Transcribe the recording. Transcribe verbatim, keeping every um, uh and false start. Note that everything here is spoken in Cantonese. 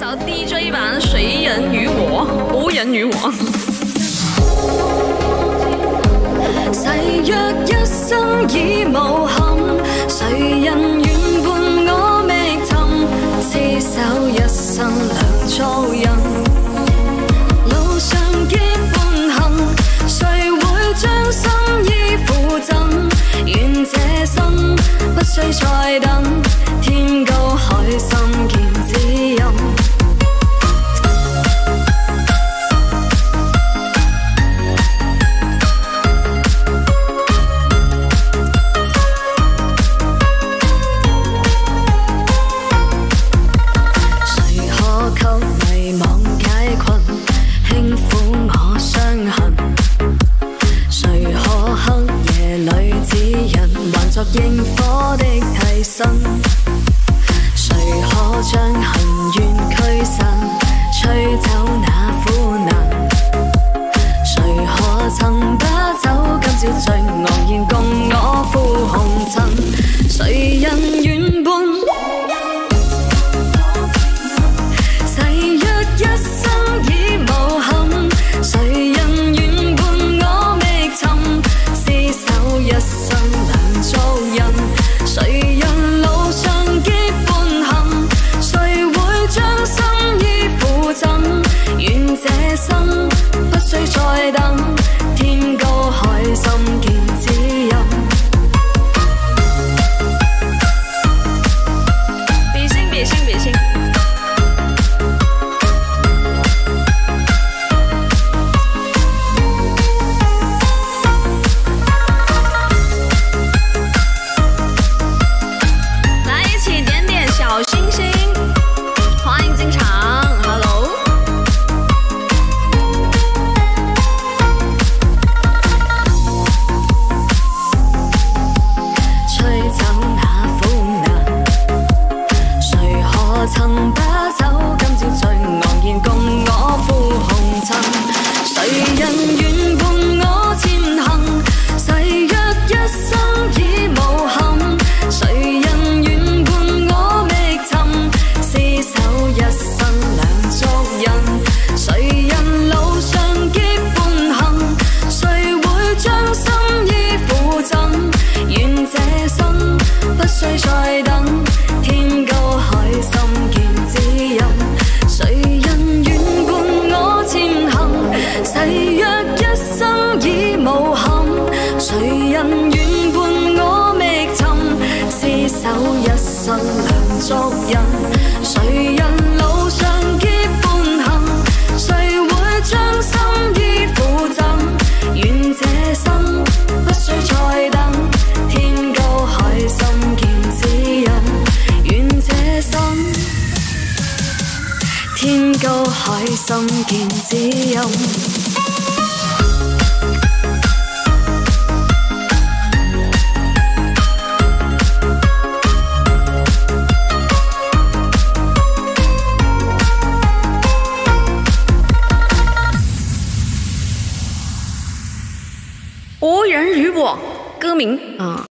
首 D J 版《谁人与我》，無人與我。誓約一生已無憾，誰人願伴我覓尋？廝守一生兩足印，路上結伴行，誰會將心意付贈？願這生不需再等，天高海深見指引。螢火的替身，誰可將恨怨驅散，吹走那苦難？誰可曾把酒今朝醉昂然共我赴紅塵？誰人願伴？誓約一生已無憾，誰人願伴我覓尋？廝守一生兩足印，誰人路上結伴行？誰會將心意付贈？願這生不需再等，天高海深見指引。比心比心比心。曾把酒今朝醉昂然共我赴紅塵，誰人願伴我前行？誓約一生已無憾，誰人願伴我覓尋？廝守一生兩足印，誰人路上結伴行？誰會將心意付贈？願這生不需再等，天高海深見指引。誰人願伴我前行？誓約一生已無憾，誰人願伴我覓尋？廝守一生兩足印，誰人路上結伴行？誰會將心意付贈？願這生不需再等，天高海深見指引。願這生天高海深見指引。无人与我，歌名啊。